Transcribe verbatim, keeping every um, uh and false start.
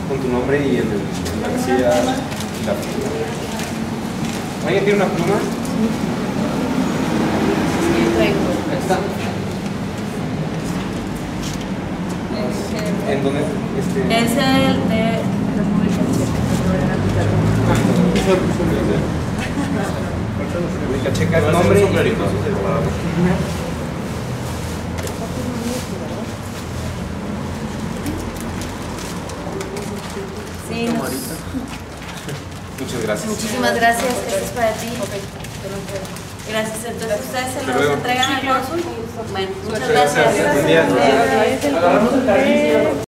con tu nombre y en, el, en la casilla y la pluma. ¿Alguien tiene una pluma? Sí, traigo. Ahí está. ¿En dónde? Este... Es el de República Checa. República Checa, el nombre y... Sí, nos... Muchas gracias. Muchísimas gracias, esto es para ti. Gracias, entonces ustedes se los entregan al cónsul. Bueno, muchas gracias. Buen día.